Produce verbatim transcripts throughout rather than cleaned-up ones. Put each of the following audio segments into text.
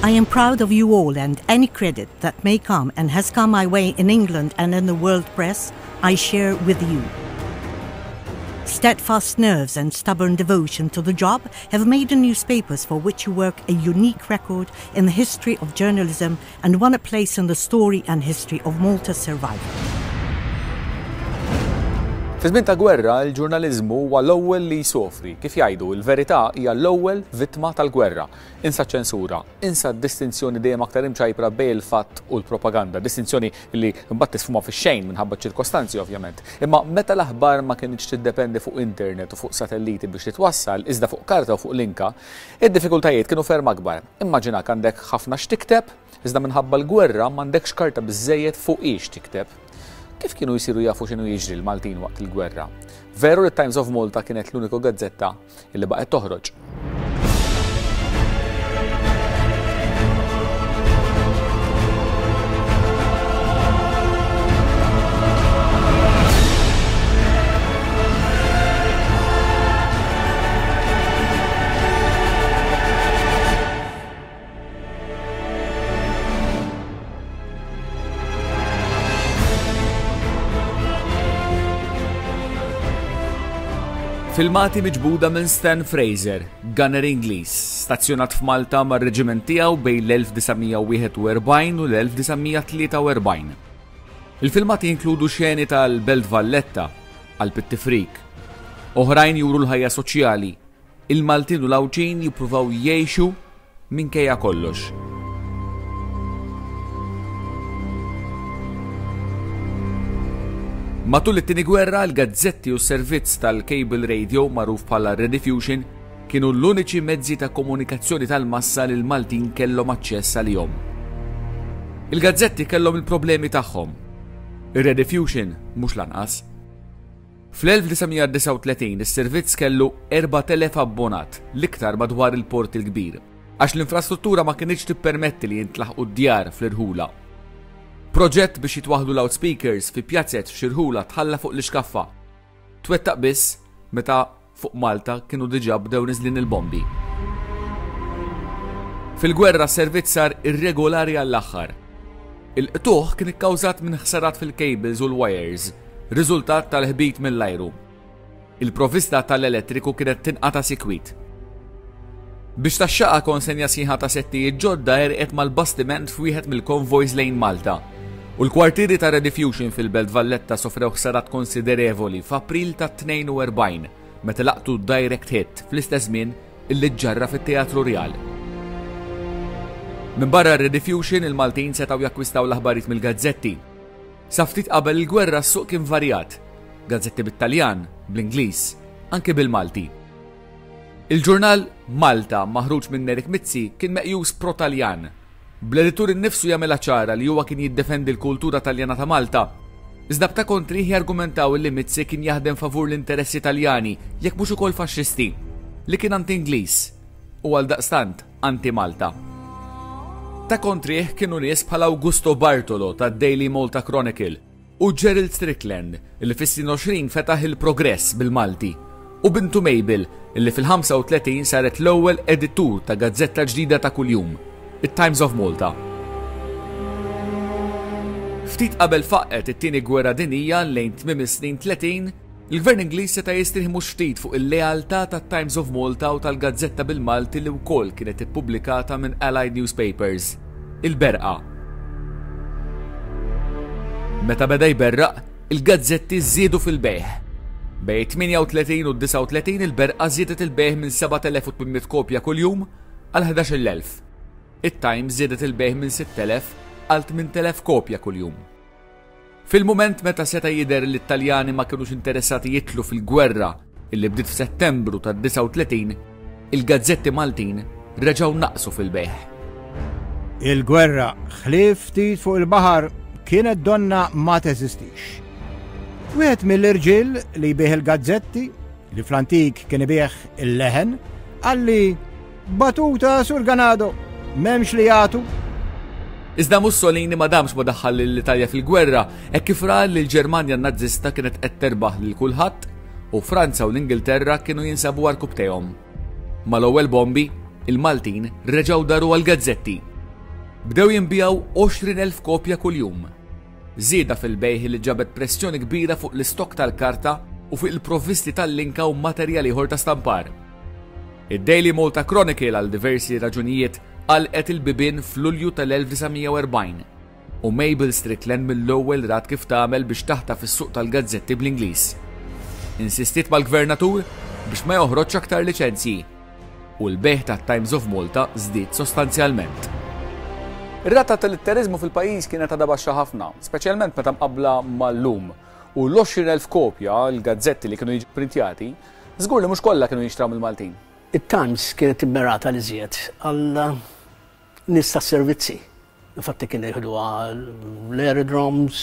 I am proud of you all, and any credit that may come and has come my way in England and in the world press, I share with you. Steadfast nerves and stubborn devotion to the job have made the newspapers for which you work a unique record in the history of journalism and won a place in the story and history of Malta's survival. Fi żmien ta' gwerra, il-ġurnaliżmu huwa l-ewwel li jsofri. Kif jgħidu, il-verità hija l-ewwel vittma tal-gwerra. Insa ċensura, insa distinzjoni dejjem aktar imċajpra bejn il-fatt u l-propaganda, distinzjoni li mbagħad tisfhmha fix-xejn minħabba ċirkostanzi ovvjament. Imma meta l-aħbar ma kienx tiddependi fuq internet u fuq satelliti biex titwassal, iżda fuq karta u fuq linka, id-diffikultajiet kienu ferm akbar. Immaġina għandek ħafna x'tikteb, iżda minħabba l-gwerra m'għandekx karta biżżejjed fuq ix tikteb. Kif kienu jisiru jafu x'inhu jiġri l-Maltin waqt il-gwerra? Veru il-Times of Malta kienet l-uniku gazzetta illi baqgħet toħroġ. Filmati miġbuda minn Stan Fraser, gunner Ingliż, stazzjonat f'Malta mar-reġiment tiegħu bejn l-elf disajn wieħed u erbgħin u l-elf disajn tlieta u erbgħin. Il-filmati jinkludu xeni tal-Belt Valletta, Alp Tifrik, oħrajn juru l-ħajja soċjali, il-Maltin u l-Awċin jippruvaw jgħixu minkejja kollox. Matul it-tieni gwerra, l-gazzetti u s-servizz tal-cable radio magħruf bħala rediffusion kienu l-uniċi mezzi ta' komunikazzjoni tal-massa li l-Maltin kellhom aċċess għalihom. Il-gazzetti kellhom il-problemi tagħhom. Ir-rediffusion mhux lanqas. Fl-elf disajn disa' u tletin is-servizz kellu erba' telef abbonat, l-iktar madwar il-port il-kbir, għax l-infrastruttura ma kienx tippermetti li jintlaħqu d-djar fl-irħula. Proġett biex jitwaħdu loudspeakers fi pjazzett f'Xirħula tħalla fuq l-iskaffa. Twettaq biss meta fuq Malta kienu diġà bdew niżlin il-bombi. Fil-gwerra s-servizz sar irregolari għall-aħħar. Il-qtuħ kien ikkawżat minn ħsarat fil-cables u l-wires, riżultat tal-ħbit mill-ajru. Il-provvista tal-elettriku kienet tinqata' sikwit. Biex taxxaqa konsenja sieħa ta' settijiet ġodda erqet mal-bastiment f'wieħed mill-konvojs lejn Malta. U l-kwartieri ta' rediffusion fil-Belt Valletta sofrew ħsarat konsiderevoli f'April ta' tnejn u erbgħin meta laqtu direct hit fl-istess żmien illi ġġarra fit-Teatru Real. Minn barra r-rediffusion il-Maltin setgħu jakkwistaw l-aħbarijiet mill-gazzetti. Sa ftit qabel il-gwerra s-suq kien varjat. Gazzetti bit-Taljan, bl-Ingliż, anke bil-Malti. Il-ġurnal Malta maħruġ minn Erik Mizzi kien meqjus pro-Taljan. Bl-editur innifsu jagħmilha ċara li huwa kien jiddefendi l-kultura Taljana ta' Malta. Iżda b'ta' kontri jargumentaw li Mizzi kien jaħdem favur l-interessi Taljani jekk mhux ukoll faxxisti, li kien anti-Ingliż u għaldaqstant anti-Malta. Ta' kontrih kienu nies bħal Augusto Bartolo tad-Daily Malta Chronicle u Gerald Strickland li fis-snin għoxrin fetaħ il-Progress bil-Malti u bintu Mabel illi fil-ħamsa u tletin saret l-ewwel editur ta' gazzetta ġdida ta' kuljum, it-Times of Malta. Ftit qabel faqqet it-tieni gwerra dinjija lejn tmiem is-snin tletin, il-Gvern Ingliż seta' jistrieħ mhux ftit fuq il-lealtà tat-Times of Malta u tal-gazzetta bil-Malti li wkoll kienet ippubblikata minn Allied Newspapers, il-Berqa. Meta beda jberraq, il-gazzetti żiedu fil-bejħ. Bejn tminja u tletin u disa' u tletin il-Berqa żiedet il-bejħ minn seba' telef u tmien kopja kuljum għal ħdax-il elf. It-Times żiedet il-bejħ minn sitt telef għal tmien telef kopja kuljum. Fil-mument meta seta' jidher li t-Taljani ma kinux interessati jitlu fil-gwerra illi bdiet f'Settembru tad-disa' u tletin, il-gazzetti Maltin reġgħu naqsu fil-bejħ. Il-gwerra ħlief ftit fuq il-baħar kienet donna ma teżistix. Wieħed mill-irġiel li jbieħ il-gazzetti li fl-antik kien ibieħ il-leħen għalli batuta sur ganado m'hemmx li jagħtu. Iżda Mussolini ma damx ma daħħal l-Italja fil-gwerra hekk kif ra li l-Ġermanja n-Nazzista kienet qed terbaħ lil kulħadd u Franza u l-Ingilterra kienu jinsabu għarkub tejhom. Mal-ewwel bombi, il-Maltin reġgħu daru għall-gazzetti Bdew jinbijaw għoxrin elf kopja kuljum. Żieda fil-bejħ li ġabet pressjoni kbira fuq l-istok tal-karta u fuq il-provvisti tal-linka u materjali ieħor ta' stampar. Id-Daily Malta Chronicle għal diversi raġunijiet għalqet il-bibien f'Lulju tal-elf tisa' u erbgħin u Mabel Strickland mill-ewwel rat kif tagħmel biex taħta fis-suq tal-gazzetti bl-Ingliż. Insistiet mal-Gvernatur biex ma joħroġ aktar liċenzji u l-bejħ tat-Times of Malta żdied sostanzjalment. Ir-rata tal-litterizmu fil-pajjiż kienet għadha baxxa ħafna, speċjalment meta mqabbla mal-lum, u l-għoxrin elf kopja l-gazzetti li kienu jiġu printjati, żgur li mhux kollha kienu jinxtraw mill-Maltin. Il-Times kienet immerata li żied għal nies tas-servizzi. Infatti kienu jieħdu l-aerodromes,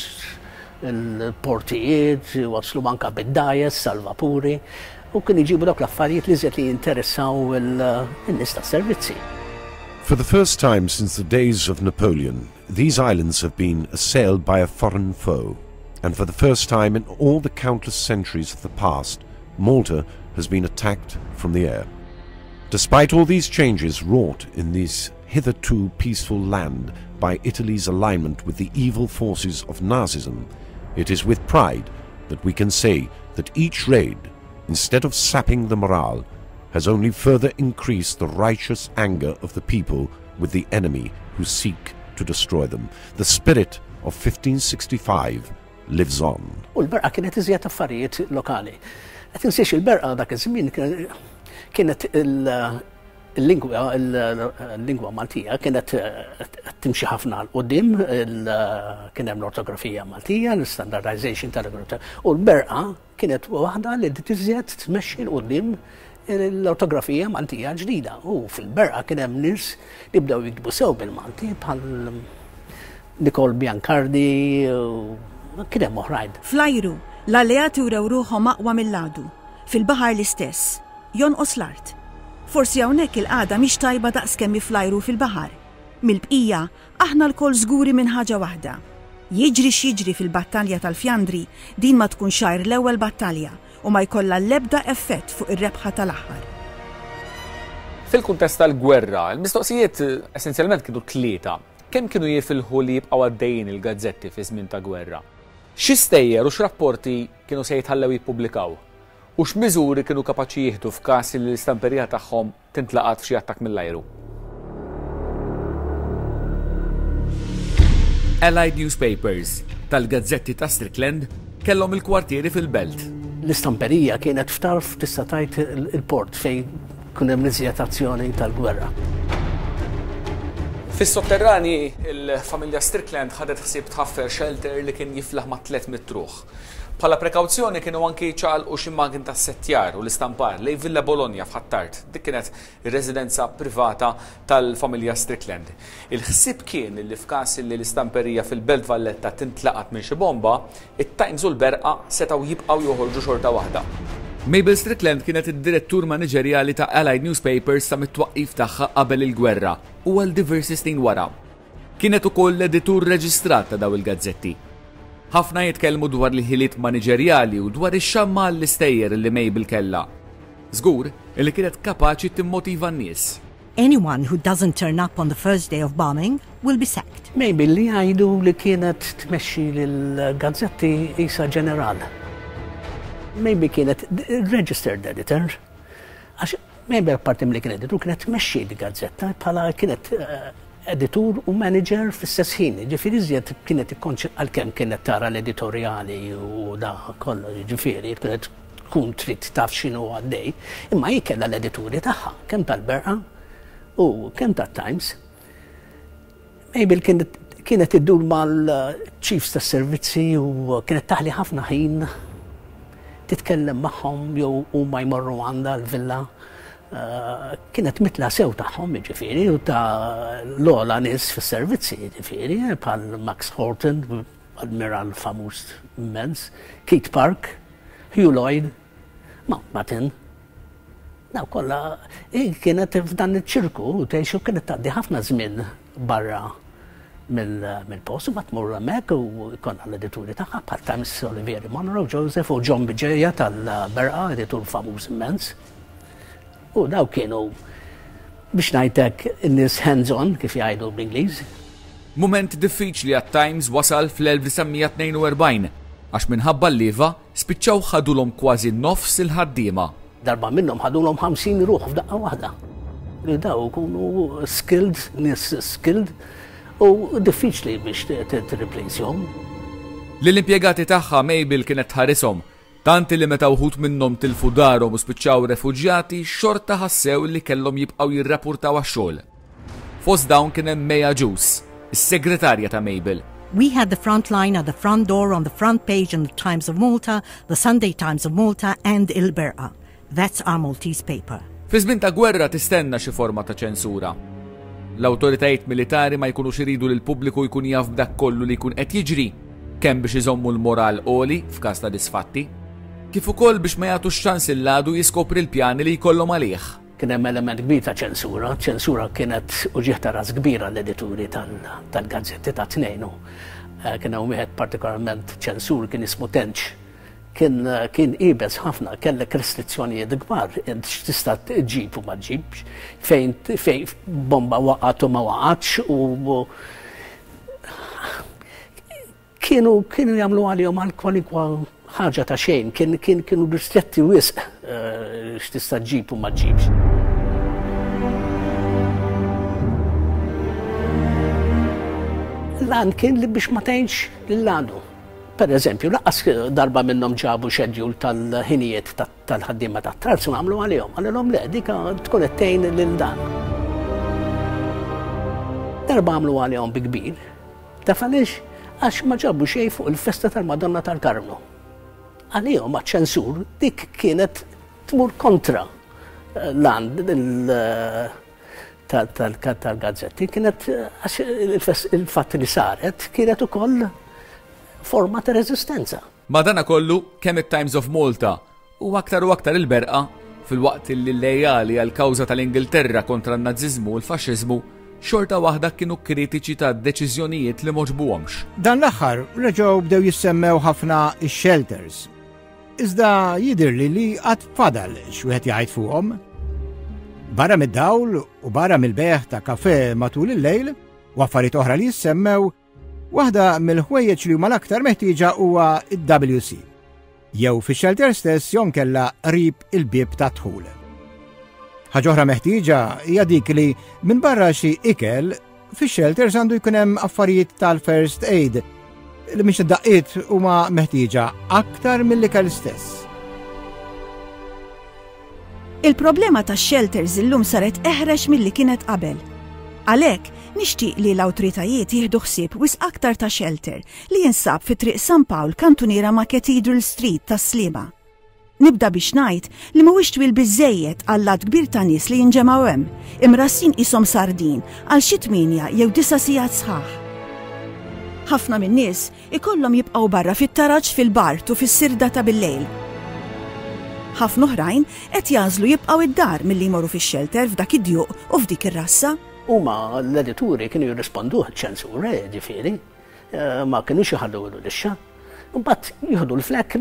il-portijiet, waslu anke bid-dajes, sal-vapuri, u kienu jġibu dawk l-affarijiet li żied li jinteressaw in-nies tas-servizzi. For the first time since the days of Napoleon, these islands have been assailed by a foreign foe, and for the first time in all the countless centuries of the past, Malta has been attacked from the air. Despite all these changes wrought in this hitherto peaceful land by Italy's alignment with the evil forces of Nazism, it is with pride that we can say that each raid, instead of sapping the morale, has only further increased the righteous anger of the people with the enemy who seek to destroy them. The spirit of fifteen sixty-five lives on. U l-berqa kienet iżjed affarijiet lokali. Qed insiex il-berqa dak iż-żmien kienet il-lingwa il-lingwa Maltija kienet timxi ħafna l qudiem, kien hemm l-ortografija Maltija, l-standardization tal-ortografija. U l-berqa kienet waħda li tiżjed tmexxi l qudiem l-ortografija Maltija ġdida. U fil-berqa kien hemm nies li bdew jiktbu sew bil-Malti bħal Nicole Biancardi u kien hemm oħrajn. Fl-ajru, l-alleati wrew ruħhom aqwa mill-għadu. Fil-baħar l-istess, jonqos l-art. Forsi hawnhekk il-qagħda mhix tajba daqskemm fl-ajru fil-baħar. Mill-bqija, aħna lkoll żguri minn ħaġa waħda. Jiġri x'jiġri fil-battalja tal-Fjandri, din ma tkun xajr l-ewwel battalja u ma jkollha l-ebda effett fuq ir-rebħa tal-aħħar. Fil-kuntest tal-gwerra, il-mistoqsijiet essenzjalment kienu tlieta. Kemm kienu jifilħu li jibqgħu għaddejjin il-gazzetti fi żmien ta' gwerra? X'istejjer u x'rapporti kienu se jitħallew jippubblikaw? U x'miżuri kienu kapaċi jieħdu f'każ li l-istamperija tagħhom tintlaqat f'xi attakk mill-ajru? Allied Newspapers tal-gazzetti ta' Strickland kellhom il-kwartieri fil-belt. L-istamperija kienet f'tarf tista' tajt il-port fejn kun hemm iżjed tal-gwerra. Fis-sotterrani, il-familja Strickland ħadet ħsieb tħaffer shelter li kien jiflaħ ma' tliet mitruħ. Bħala prekawzjoni kienu anki ċaqalqu xi magin ta' settjar u l-istampar lejn Villa Bologna f'Ħattart. Dik kienet ir-residenza privata tal-familja Strickland. Il-ħsieb kien li f'każ li l-istamperija fil-Belt Valletta tintlaqat minn xi bomba, it-Times u l-Berqa setgħu jibqgħu joħorġu xorta waħda. Mabel Strickland kienet id-direttur maniġerjali ta' Allied Newspapers sa mit-twaqqif tagħha qabel il-gwerra u għal diversi snin wara. Kienet ukoll l-editur reġistrat ta' daw il-gazzetti. Ħafna jitkellmu dwar l-ħiliet maniġerjali u dwar ix-xamma l-istejjer li Mabel kellha. Żgur li kienet kapaċi timmotiva n-nies. Anyone who doesn't turn up on the first day of bombing will be sacked. Mabel li jgħidu li kienet tmexxi lill-gazzetti isa ġeneral. Maybe kienet registered editor, għax maybe parti li kienet editor kienet tmexxi l-gazzetta bħala kienet editur u manager fl-istess ħin. Ġifieri iżjed kienet ikkonċi għalkemm kienet tara l-editorjali u da kollu, ġifieri kienet tkun trid taf x'inhu għaddej, imma hi kellha l-edituri tagħha kemm tal-Berqa u kemm tat-Times. Maybe kienet kienet iddur mal-chiefs tas-servizzi u kienet taħli ħafna ħin titkellem magħhom jew huma jmorru għandha l-villa. Kienet mitla sew tagħhom jiġifieri u ta' l-ogħla nies fis-servizzi jiġifieri bħal Max Horton, admiral famuż immens, Keith Park, Hugh Lloyd, Mountbatten. Daw kollha kienet f'dan iċ-ċirku u tgħixu kienet tgħaddi ħafna żmien barra mill-post u tmur hemmhekk u jkollna l-edituri tagħha bħal Times Olivieri Monroe, Joseph u John Biġejja tal-Berqa, editur famuż immens. U daw kienu biex ngħidlek in-nies hands-on kif jgħidu bl-Ingliż. Mument diffiċli għat-Times wasal fl-elf-tnejn-u-erbgħin għax minħabba l-lieva spiċċaw ħadulhom kważi nofs il-ħaddiema. Darba minnhom ħadulhom ħamsin ruħ f'daqqa waħda. Li daw ikunu skilled, nies skilled u diffiċli biex tirreplace'hom. Lill-impjegati tagħha Mabel kienet tħarishom, tanti li meta wħud minnhom tilfu darhom u spiċċaw refuġjati xorta ħassew li kellhom jibqgħu jirrapurtaw għax-xogħol. Fost dawn kien hemm Maya Juice, is-segretarja ta' Mabel. We had the front line at the front door on the front page in the Times of Malta, the Sunday Times of Malta and fil-Gwerra. That's our Maltese paper. Fi żmien ta' gwerra tistenna xi forma ta' ċensura. L-awtoritajiet militari ma jkunux iridu li l-pubbliku jkun jaf b'dak kollu li jkun qed jiġri, kemm biex iżommu l-moral għoli f'każ ta' disfatti, kif ukoll biex ma jagħtux ċans il-ladu jiskopri l-pjani li jkollhom għalih. Kien hemm element kbir ta' ċensura, ċensura kienet uġieħ ta' ras kbira l-edituri tal-gazzetti ta' tnejnu. Kien hemm wieħed partikolarment ċensur kien ismu Tenċ. Kien kien qiebes ħafna, kellek restrizzjonijiet kbar, x'tista' tġib u ma tġibx, fejn fejn bomba waqgħet u ma waqgħatx u kienu kienu jagħmlu għalihom għal kwalinkwa ħaġa ta' xejn, kien kien kienu ristretti wisq x'tista' tġib u ma tġibx. L-għan kien li biex ma tgħinx lill-għadu. Per eżempju, laqas darba minnhom ġabu xedjul tal-ħinijiet tal-ħaddiema tat-trals u għamlu għalihom. Għalihom le, dika tkun qed tgħin lil dan. Darba għamlu għalihom bi kbir, taf għaliex għax ma ġabu xejn fuq il-festa tal-Madonna tal-Karmnu. Għalihom għaċ-ċensur dik kienet tmur kontra l-għand tal-gazzetti, kienet il-fatt li saret kienet ukoll forma ta' rezistenza. Madana kollu kemm it-Times of Malta u aktar u aktar il-berqa fil-waqt li lejali għal kawża tal-Ingilterra kontra n-Naziżmu u l-Faxxiżmu xorta waħda kienu kritiċi ta' deċiżjonijiet li moġbuhomx. Dan l-aħħar reġgħu bdew jissemmew ħafna ix-shelters. Iżda jidirli li qatt fadal x'wieħed jgħid fuqhom. Barra mid-dawl u barra mill-beħ ta' kafè matul il-lejl u affarijiet oħra li jissemmew, waħda mill-ħwejjeġ li huma l-aktar meħtieġa huwa id-W C. Jew fix-shelter stess jon kella qrib il-bieb ta' dħul. Ħaġa oħra meħtieġa hija dik li minn barra xi ikel fix-shelters għandu jkun hemm affarijiet tal-first aid li mhix id-daqqiet huma meħtieġa aktar mill-ikel stess. Il-problema tax-shelters illum saret eħrex milli kienet qabel. Għalhekk nixtieq li l-awtoritajiet jieħdu ħsieb wis aktar ta' shelter li jinsab fi triq San Pawl kantuniera ma' Cathedral Street tas Sliema. Nibda biex ngħid li mhuwiex twil biżżejjed għal lat kbir ta' nies li jinġemgħu hemm, imrassin qishom sardin għal xi tminja jew disa' sigħat sħaħ. Ħafna min-nies ikollhom jibqgħu barra fit-taraġġ fil-bart u fis-sirda ta' bil-lejl. Ħafna oħrajn qed jażlu jibqgħu id-dar milli jmorru fix-shelter f'dak id-djuq u f'dik ir-rassa. Huma l-edituri kienu jirrispondu ċensura, ġifieri, ma kienux iħallu l-ixxa. Mbagħad jieħdu l-flek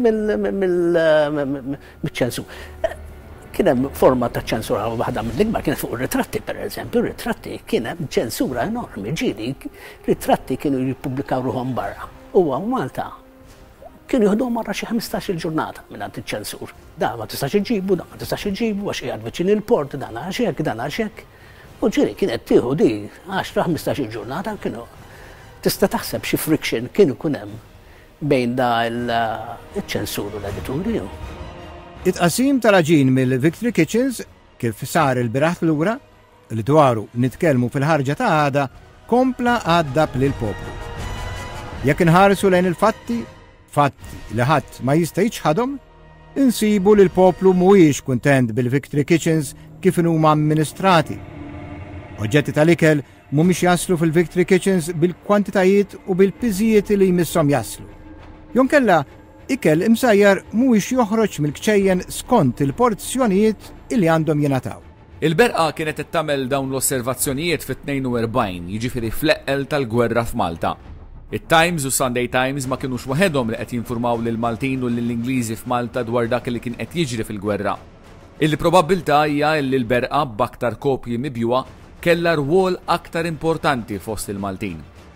mill-ċensur. Kien hemm forma ta' ċensura waħda mill-ikbar kienet fuq ir-ritratti pereżempju, ritratti kien hemm ċensura enormi, ġieli ritratti kienu jippubblikaw ruhom barra. Huwa Malta kienu jieħdu marra xi ħmistax il-ġurnata mingħand iċ-ċensur. Da ma tistax iġibu, da ma tistax iġibu għax qiegħed viċin il-port, dan għax hekk, dan għax hekk. U ġiri kienet tieħu di għaxra ħmistax il-ġurnata kienu tista' taħseb xi friction kienu kun hemm bejn da il-ċensur u l-edituri. It-qasim tal-aġin mill-Victory Kitchens kif sar il-biraħ lura li dwaru nitkellmu fil-ħarġa ta' għada kompla għaddab lil poplu. Jekk inħarsu lejn il-fatti, fatti li ħadd ma jista' jiġħadhom, insibu li l-poplu mhuwiex kuntent bil-Victory Kitchens kif huma amministrati. Oġġetti tal-ikel mhumiex jaslu fil-Victory Kitchens bil-kwantitajiet u bil-piżijiet li jmisshom jaslu. Jonkella ikel imsajjar mhuwiex joħroġ mill-kċejjen skont il-porzjonijiet illi għandhom jingħataw. Il-berqa kienet qed tagħmel dawn l-osservazzjonijiet fit-tnejn u erbgħin, jiġifieri fl-eqqel tal-gwerra f'Malta. It-Times u Sunday Times ma kienux waħedhom li qed jinfurmaw lil Maltin u lill-Ingliżi f'Malta dwar dak li kien qed jiġri fil-gwerra. Il-probabbiltà hija li l-berqa b'aktar kopji mibjuwa kellha rwol aktar importanti fost il-Maltin.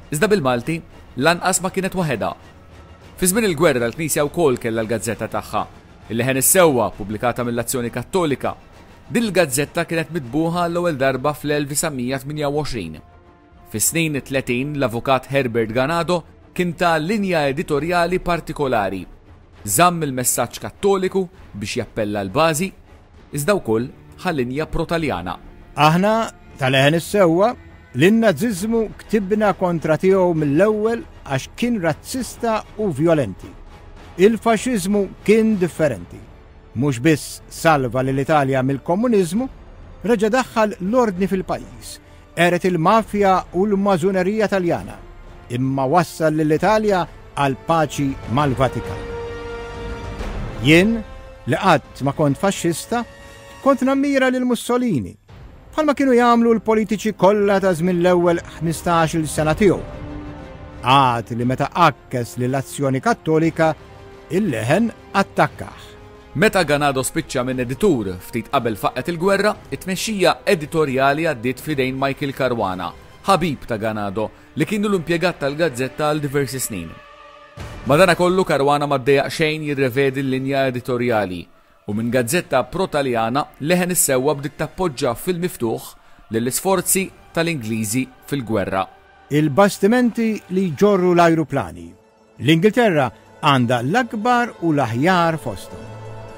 Iżda bil-Malti lanqas ma kienet waħedha. Fi żmien il-gwerra l-Knisja wkoll kellha l-gazzetta tagħha, il-leħen is-sewwa pubblikata mill-Azzjoni Kattolika. Din il-gazzetta kienet mitbuħa l-ewwel darba fl-elf-tminja-u-għoxrin. Fis-snin tletin l-avukat Herbert Ganado kien ta' linja editorjali partikolari. Żamm il-messaġġ Kattoliku biex jappella l-bażi, iżda wkoll ħal-linja pro-Taljana. Aħna tal-leħen is-sewwa l-Naziżmu ktibna kontra tiegħu mill-ewwel għax kien razzista u violenti. Il-faxxiżmu kien differenti. Mhux biss salva lill-Italja mill-komuniżmu, reġa' daħħal l-ordni fil-pajjiż, eret il-mafja u l-mażunerija Taljana, imma wassal lill-Italja għal paċi mal-Vatikan. Jien, li qatt ma kont faxxista, kont nammira lil Mussolini, bħalma kienu jagħmlu l-politiċi kollha ta' żmien l-ewwel ħmistax-il sena tiegħu. Għad li meta akkes lill-Azzjoni Kattolika, il-leħen attakkah. Meta Ganado spiċċa minn editur ftit qabel faqet il-gwerra, it-tmexxija editorjali għaddiet fidejn Michael Caruana, ħabib ta' Ganado li kienu l-impjegat tal-gazzetta għal diversi snin. Madankollu Caruana ma ddejjaq xejn jirrevedi l-linja editorjali u minn gazzetta pro-Taljana leħen is-sewwa bdiet tappoġġja fil-miftuħ lill-isforzi tal-Ingliżi fil-gwerra. Il-bastimenti li ġorru l-ajruplani. L-Ingilterra għandha l-akbar u l-aħjar fosthom.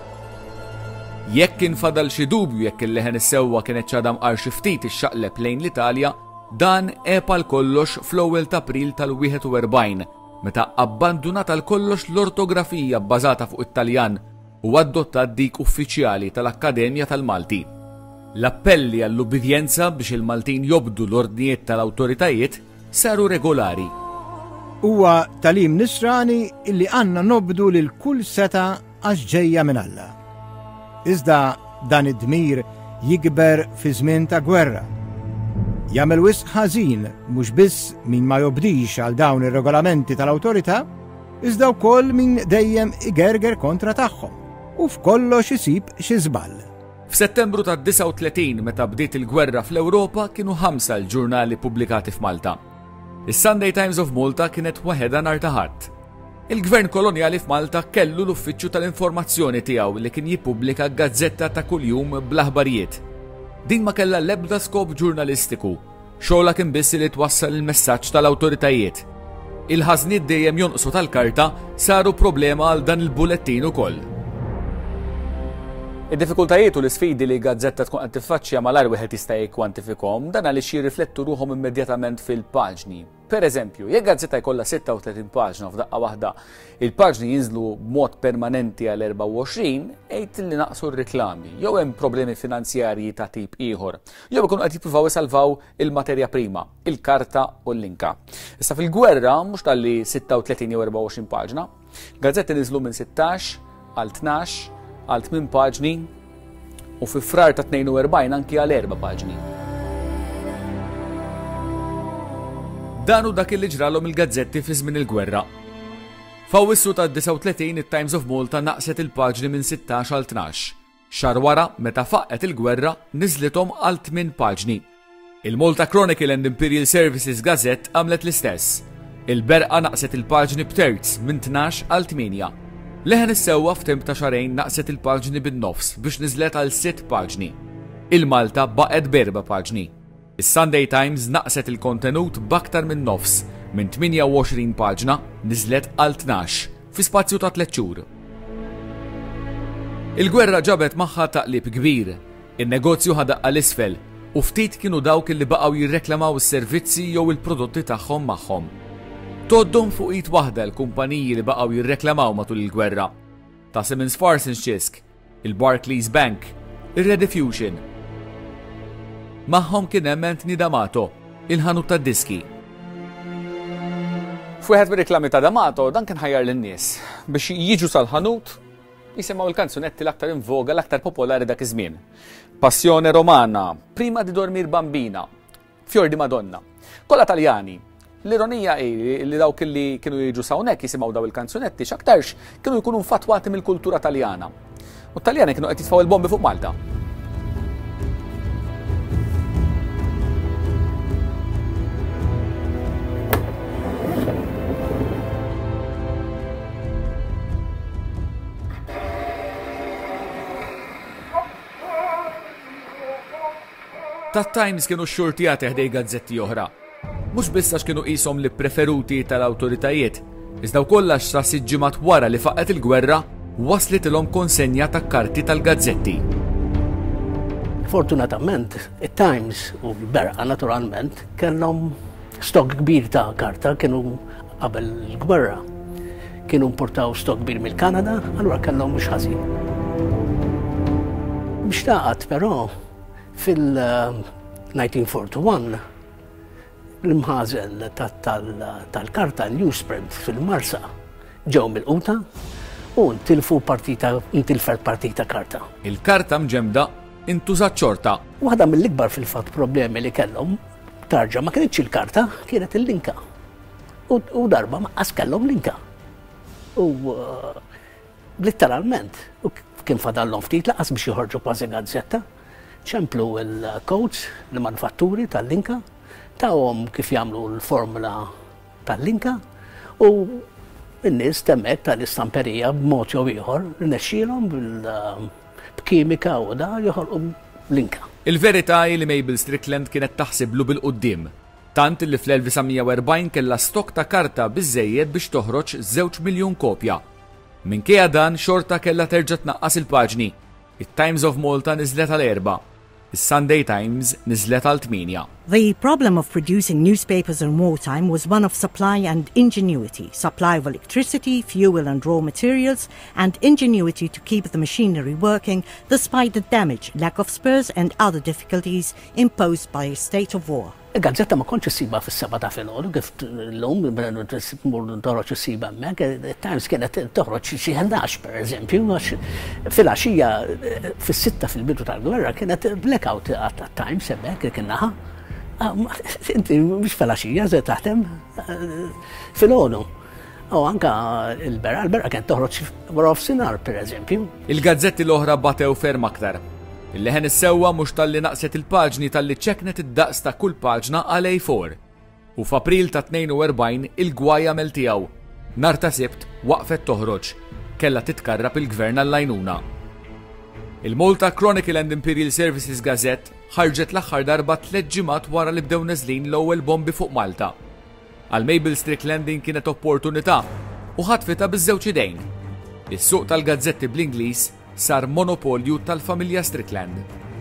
Jekk infadal xi dubju jekk il-leħen is-sewwa kienet ċadam qar xi ftit ixxaqleb lejn l-Italja, dan epa l-kollox fl-ewwel ta' April tal-wieħed u erbgħin, meta abbandunata l-kollox l-ortografija bbażata fuq it-Taljan u adottat dik uffiċjali tal-Akkademja tal-Malti. L-appelli għall-ubidjenza biex il-Maltin jobdu l-ordnijiet tal-awtoritajiet saru regolari. Huwa talim nisrani illi għandna nobdu lil kull seta għax ġejja minn Alla. Iżda dan id-dmir jikber fi żmien ta' gwerra. Jagħmel wisq ħażin mhux biss min ma jobdix għal dawn ir-regolamenti tal-awtorità, iżda wkoll min dejjem igerger kontra tagħhom u f'kollox isib xi żball. F'Settembru ta' disa' u tletin meta bdiet il-gwerra fl-Ewropa kienu ħamsa l-ġurnali pubblikati f'Malta. Is-Sunday Times of Malta kienet waħedha nhar ta' Ħadd. Il-Gvern Kolonjali f'Malta kellu l-uffiċċju tal-informazzjoni tiegħu li kien jippubblika gazzetta ta' kuljum bl-aħbarijiet. Din ma kellha l-ebda skop ġurnalistiku, xogħla kien biss li twassal il-messaġġ tal-awtoritajiet. Il-ħażniet dejjem jonqsu tal-karta saru problema għal dan il-bulettin ukoll. Id-diffikultajiet u l-isfidi li gazzetta tkun qed tiffaċċja malajr wieħed jista' jikkwantifikhom dan għaliex jirriflettu ruhom immedjatament fil-paġni. Pereżempju, jekk gazzetta jkollha sitta u tletin paġna f'daqqa waħda, il-paġni jinżlu b'mod permanenti għal erba' u għoxrin, għid li naqsu r-riklami, jew hemm problemi finanzjarji ta' tip ieħor, jew ikunu qed jippruvaw isalvaw il-materja prima, il-karta u l-linka. Issa fil-gwerra mhux talli sitta u tletin jew erba' u għoxrin paġna, gazzetti niżlu minn sittax għal tnax għal tmien paġni u fi frar ta' tnejn u erbgħin anki għal erba' paġni. Dan hu dak li ġralhom il-gazzetti fi żmien il-gwerra. F'Awwissu ta' disa' u tletin it-Times of Malta naqset il-paġni minn sittax għal tnax. Xahar wara meta faqqet il-gwerra niżlithom għal tmien paġni. Il-Malta Chronicle and Imperial Services Gazette għamlet l-istess. Il-Berqa naqset il-paġni b'terz minn tnax għal tminja. Leħen is-sewwa f'temp ta' xarejn naqset il-paġni bin-nofs biex niżlet għal sitt paġni. Il-Malta baqgħet b'erba' paġni. Is-Sunday Times naqset il-kontenut b'aktar minn nofs minn tminja u għoxrin paġna niżlet għal tnax fi spazju ta' tliet xhur. Il-gwerra ġabet magħha taqlib kbir. In-negozju ħadaq l-isfel u ftit kienu dawk li baqgħu jirreklamaw is-servizzi jew il-prodotti tagħhom magħhom. Toddhom fuq id waħda l-kumpaniji li baqgħu jirreklamaw matul il-gwerra. Ta' Simmons Parsons Chisk, il-Barclays Bank, ir-Rediffusion. Magħhom kien hemm Anthony D'Amato, il-ħanut tad-diski. F'wieħed mir-reklami ta' D'Amato dan kien ħajjar lin-nies biex jiġu sal-ħanut jisimgħu l-kanzunetti l-aktar invoga l-aktar popolari dak iż-żmien. Passione Romana, Prima di dormir bambina, Fior di Madonna. Kollha Taljani. L-ironija hi li dawk li kienu jiġu hawnhekk jisimgħu daw il-kanzunetti x'aktarx kienu jkunu mfatwati mill-kultura Taljana. U t-Taljani kienu qed jitfgħu il-bombi fuq Malta. tat-Times kienu xxurtijati ħdej gazzetti oħra. Mhux biss għax kienu qishom li preferuti tal-awtoritajiet, iżda wkoll għax sa sitt ġimgħat wara li faqet il-gwerra waslet ilhom konsenja ta' karti tal-gazzetti. Fortunatament, it-Times u l-Berqa naturalment kellhom stok kbir ta' karta kienu qabel il-gwerra. Kienu importaw stok kbir mill-Kanada, allura kellhom mhux ħażin. Biex taqgħod però fil-nineteen forty-one l-imħażel tal-karta newsprint fil-Marsa ġew mill-quta u ntilfu partita, ntilfet partita karta. Il-karta mġemda intużat xorta. Waħda mill-ikbar fil-fatt problemi li kellhom tarġa ma kienx il-karta, kienet il-linka. U darba ma qas kellhom linka. U literalment, u kien fadallhom ftit laqas biex joħorġu kważi gazzetta, ċemplu il-codes, l-manufatturi tal-linka, tawhom kif jagħmlu l-formula tal-linka u n-nies temmek tal-istamperija b'mod jew ieħor rnexxielhom b'kimika u da joħolqu linka. Il-verità li Mabel Strickland kienet taħsiblu bil-qudiem, tant li fl-elf tisa' u erbgħin kellha stok ta' karta biżżejjed biex toħroġ żewġ miljun kopja. Minkejja dan xorta kellha terġa' tnaqqas il-paġni. It-Times of Malta niżlet għal erba'. Is-Sunday Times niżlet għal tminja. The problem of producing newspapers in wartime was one of supply and ingenuity, supply of electricity, fuel and raw materials, and ingenuity to keep the machinery working despite the damage, lack of spurs and other difficulties imposed by a state of war. Il-gazzetta ma konċ issiba fis-seba ta' filgħodu kif l-lum toħroġ issiba hemmhekk, il-Times kienet toħroġ xi ħeldax pereżempju, għax fil-għaxija fis-sitta fil-bidu tal-gwerra kienet blackout għat-Times hemmhekk kien naħa. Inti mhux fil-għaxija se taħdem filgħodu. U anka il-Berqa, il-Berqa kienet toħroġ wara f'sinar pereżempju. Il-gazzetti l-oħra batew ferm aktar. Il-leħen is-sewwa mhux tal-li naqset il-paġni tal-li ċeknet id-daqs ta' kull paġna għal A four. U f'April ta' tnejn u erbgħin il-gwajja mel tiegħu. Nhar ta' Sibt waqfet toħroġ. Kellha titkarrab il-gvern għall-għajnuna. Il-Malta Chronicle and Imperial Services Gazette ħarġet l-aħħar darba tliet ġimgħat wara li bdew neżlin l-ewwel bombi fuq Malta. Għal Mabel Strickland kienet opportunità u ħatfitha biż-żewġ idejn. Is-suq tal-gazzetti bl-Ingliż sar monopolju tal-familja Strickland.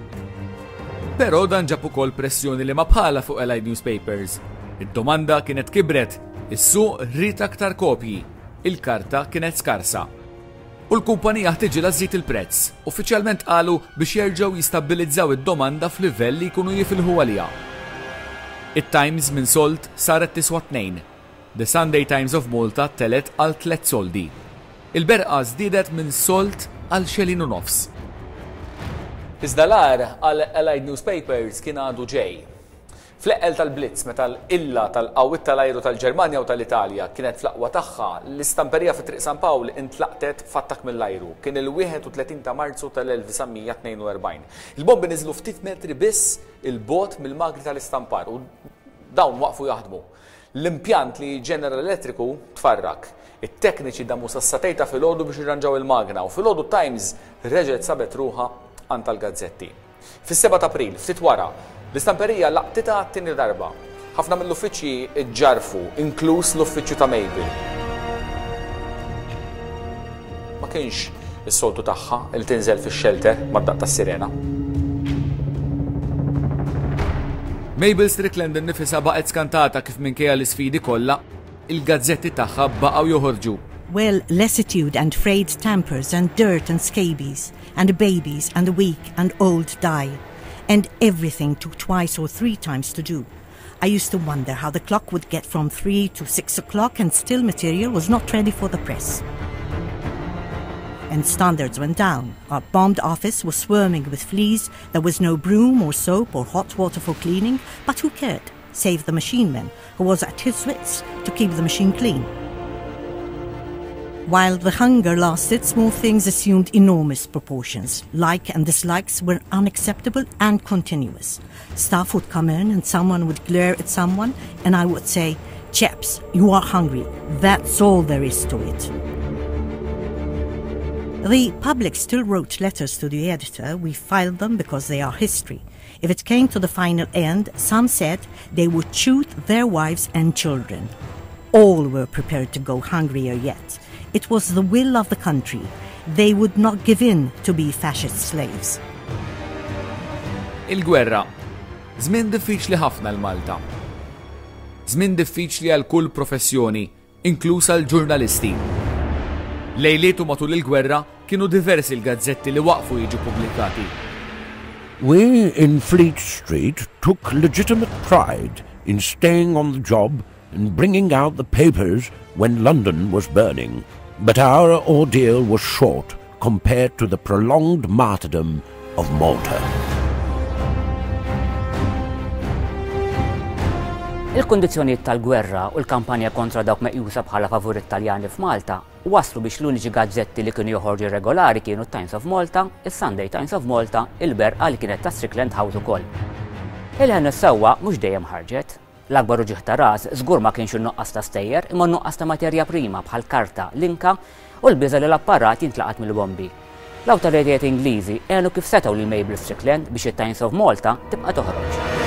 Però dan ġab ukoll pressjoni li ma bħala fuq Allied Newspapers. Id-domanda kienet kibret, is-suq rrid aktar kopji, il-karta kienet skarsa. U l-kumpanija ħtiġilha żżid il-prezz, uffiċjalment qalu biex jerġgħu jistabbilizzaw id-domanda f'livell li jkunu jifilħu għaliha. It-Times minn sold saret tiswa tnejn. The Sunday Times of Malta telet għal tliet soldi. Il-Berqa żdiedet minn sold għal xelin u nofs. Iżda l-għar għal Allied Newspapers kien għadu ġej. Fl-eqqel tal-Blitz meta l-illa tal-qawwiet tal-ajru tal-Ġermanja u tal-Italja kienet fl-aqwa tagħha, l-istamperija fi triq San Pawl intlaqtet fattak mill-ajru. Kien il-wieħed u tletin ta' Marzu tal-elf tisa' tnejn u erbgħin. Il-bombi niżlu ftit metri biss il-bot mill-magri tal-istampar u dawn waqfu jaħdmu. L-impjant li General Electriku tfarrak. It-tekniċi damu sassatejta fil-ħodu biex irranġaw il-magna u fil-ħodu Times reġet sabet ruħa għan tal-gazzetti. Fis-seba' ta' April, ftit wara, l-istamperija laqtita għat-tieni darba. Ħafna mill-uffiċċji ġarfu, inkluż l-uffiċċju ta' Mabel. Ma kienx is-soltu tagħha li tinżel fix-shelter mad-daqq tas-sirena. Mabel Strickland innifisha baqgħet skantata kif minkejja l-isfidi kollha il-gazzetti tagħha baqgħu joħorġu. Well, lassitude and frayed tampers and dirt and scabies and babies and the weak and old die. And everything took twice or three times to do. I used to wonder how the clock would get from three to six o'clock and still material was not ready for the press. And standards went down. Our bombed office was swarming with fleas. There was no broom or soap or hot water for cleaning, but who cared? Save the machine man, who was at his wits to keep the machine clean. While the hunger lasted, small things assumed enormous proportions. Like and dislikes were unacceptable and continuous. Staff would come in and someone would glare at someone, and I would say, "Chaps, you are hungry. That's all there is to it." The public still wrote letters to the editor. We filed them because they are history. If it came to the final end, some said they would shoot their wives and children. All were prepared to go hungrier yet. It was the will of the country. They would not give in to be fascist slaves. Il-gwerra. Żmien diffiċli ħafna l-Malta. Żmien diffiċli għal kull professjoni, inkluż l-ġurnalisti. Lejlietu matul il-gwerra kienu diversi l-gazzetti li waqfu jiġu pubblikati. We in Fleet Street took legitimate pride in staying on the job and bringing out the papers when London was burning. But our ordeal was short compared to the prolonged martyrdom of Malta. Il-kondizzjonijiet tal-gwerra u l-kampanja kontra dawk meqjusa bħala favorit Taljani f'Malta waslu biex l-uniċi gazzetti li kienu joħorġu regolari kienu Times of Malta, il-Sunday Times of Malta, il-Berqa li kienet ta' Strickland House ukoll. Il-ħen is-sewwa mhux dejjem ħarġet. L-akbar uġieħ ta' ras żgur ma kienx nuqqas ta' stejjer imma nuqqas ta' materja prima bħal karta, l-inka u l-biża li l-apparat jintlaqat mill-bombi. L-awtoritajiet Ingliżi għenu kif setgħu lil Mabel Strickland biex it-Times of Malta tibqa' toħroġ.